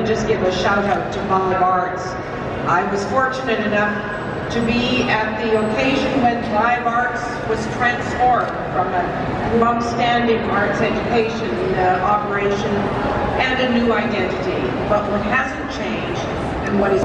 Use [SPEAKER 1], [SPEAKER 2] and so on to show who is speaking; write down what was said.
[SPEAKER 1] to just give a shout out to Live Arts. I was fortunate enough to be at the occasion when Live Arts was transformed from a long-standing arts education operation and a new identity. But what hasn't changed and what is